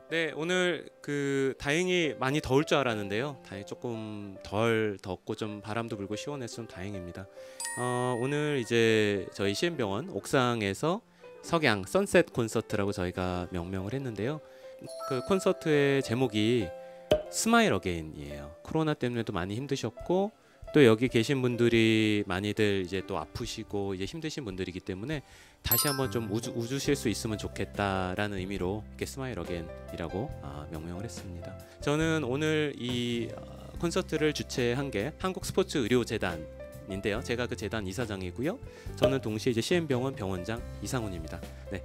네, 오늘 다행히 많이 더울 줄 알았는데요. 다행히 조금 덜 덥고 좀 바람도 불고 시원해서 좀 다행입니다. 오늘 이제 저희 CM병원 옥상에서 석양 선셋 콘서트라고 저희가 명명을 했는데요. 그 콘서트의 제목이 스마일 어게인이에요. 코로나 때문에도 많이 힘드셨고 또 여기 계신 분들이 많이들 이제 또 아프시고 이제 힘드신 분들이기 때문에 다시 한번 좀 웃으실 수 있으면 좋겠다라는 의미로 이렇게 스마일 어게인이라고 명명을 했습니다. 저는 오늘 이 콘서트를 주최한 게 한국스포츠의료재단인데요. 제가 그 재단 이사장이고요. 저는 동시에 이제 CM병원 병원장 이상훈입니다. 네.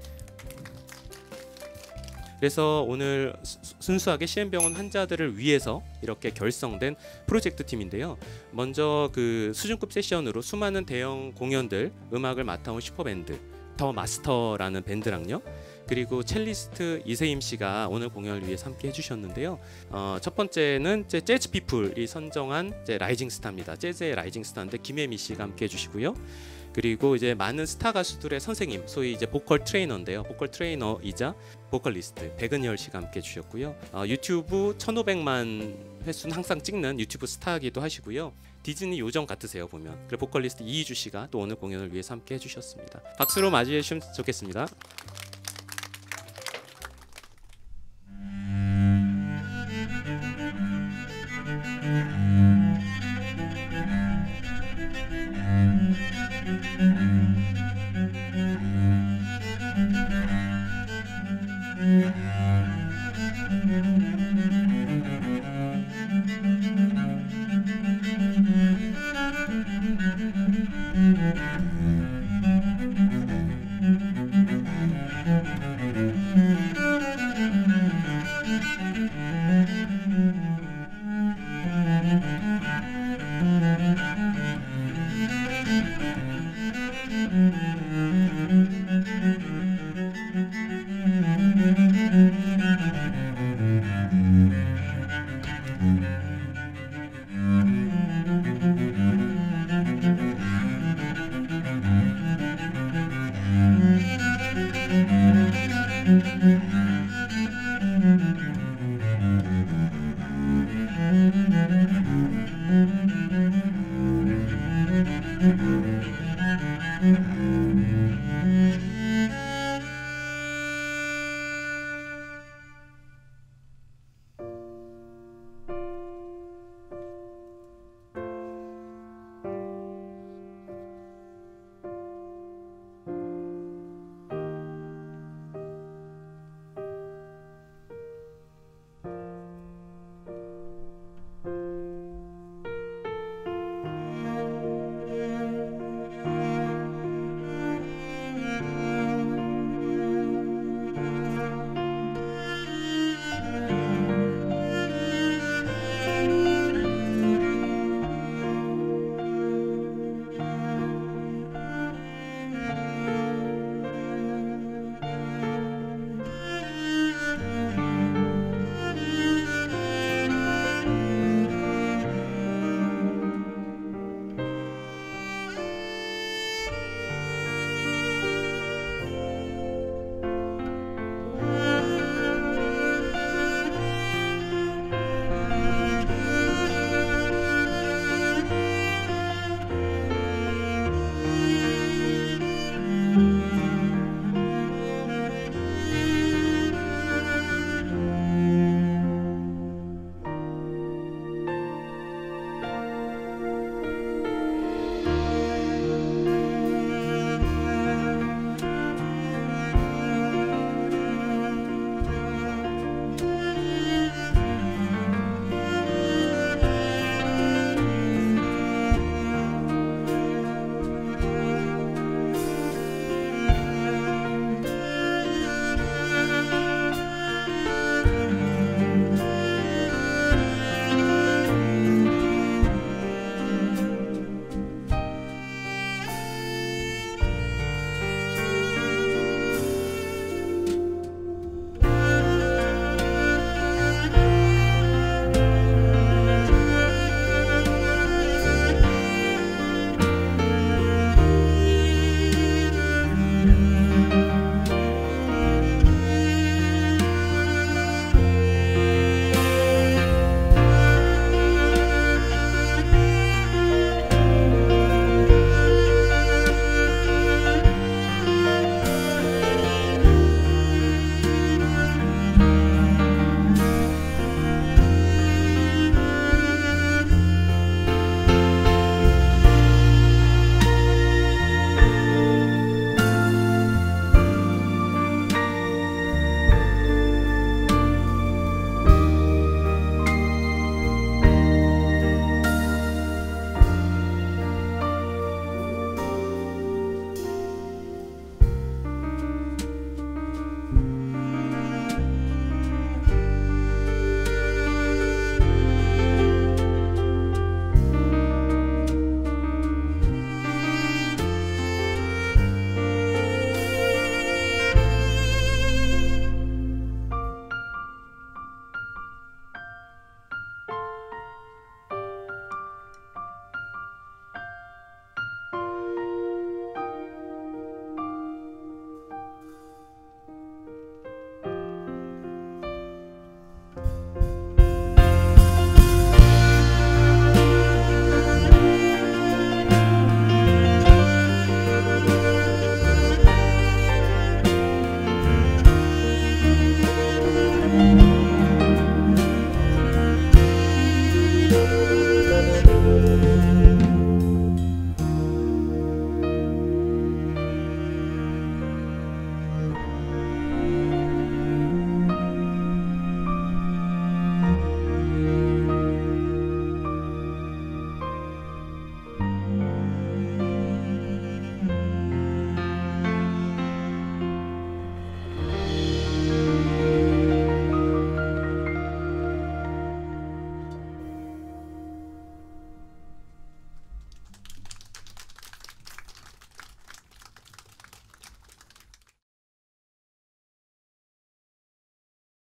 그래서 오늘 순수하게 CM병원 환자들을 위해서 이렇게 결성된 프로젝트 팀인데요. 먼저 그 수준급 세션으로 수많은 대형 공연들 음악을 맡아온 슈퍼밴드 더 마스터라는 밴드랑요. 그리고 첼리스트 이세임 씨가 오늘 공연을 위해서 함께 해주셨는데요. 첫 번째는 재즈 피플이 선정한 라이징 스타입니다. 재즈의 라이징 스타인데 김혜미 씨가 함께 해주시고요. 그리고 이제 많은 스타 가수들의 선생님, 소위 이제 보컬 트레이너인데요. 보컬 트레이너이자 보컬리스트 백은열 씨가 함께 해주셨고요. 유튜브 1,500만 횟수는 항상 찍는 유튜브 스타기도 하시고요. 디즈니 요정 같으세요 보면. 그리고 보컬리스트 이희주 씨가 또 오늘 공연을 위해서 함께 해주셨습니다. 박수로 맞이해 주시면 좋겠습니다.